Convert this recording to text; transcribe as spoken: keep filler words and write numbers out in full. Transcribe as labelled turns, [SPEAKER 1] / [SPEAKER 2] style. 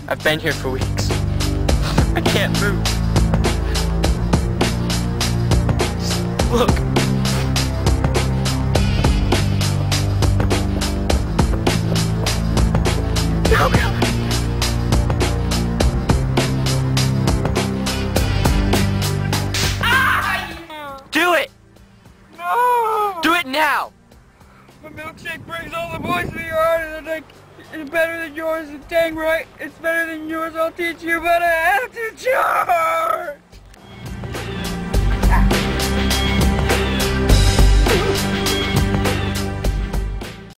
[SPEAKER 1] I've been here for weeks. I can't move. Just look. No, God. Ah! Do it!
[SPEAKER 2] No!
[SPEAKER 1] Do it now!
[SPEAKER 2] My milkshake brings all the boys to your heart, and they're like, it's better than yours, and dang right, it's better than yours, I'll teach you, but I have to charge!